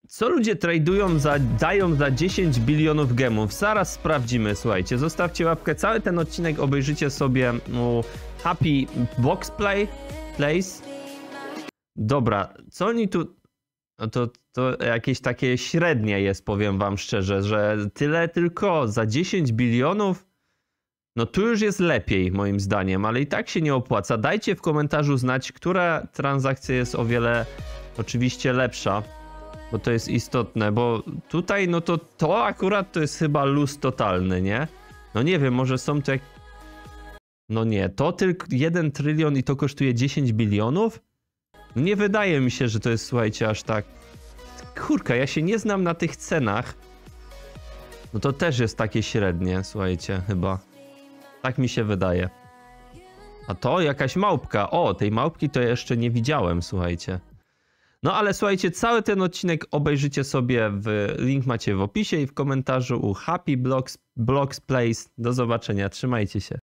Co ludzie tradują dają za 10 bilionów gemów? Zaraz sprawdzimy, słuchajcie. Zostawcie łapkę. Cały ten odcinek obejrzycie sobie Happy Box Place. Dobra, co oni tu... No to jakieś takie średnie jest, powiem wam szczerze, że tyle tylko za 10 bilionów? No tu już jest lepiej moim zdaniem, ale i tak się nie opłaca. Dajcie w komentarzu znać, która transakcja jest o wiele oczywiście lepsza. Bo to jest istotne, bo tutaj no to akurat to jest chyba luz totalny, nie? No nie wiem, może są to jak... No nie, to tylko 1 trylion i to kosztuje 10 bilionów? No nie wydaje mi się, że to jest, słuchajcie, aż tak... Kurka, ja się nie znam na tych cenach. No to też jest takie średnie, słuchajcie, chyba. Tak mi się wydaje. A to jakaś małpka. O, tej małpki to ja jeszcze nie widziałem, słuchajcie. No ale słuchajcie, cały ten odcinek obejrzycie sobie, link macie w opisie i w komentarzu u Happy Blocks Place. Do zobaczenia, trzymajcie się.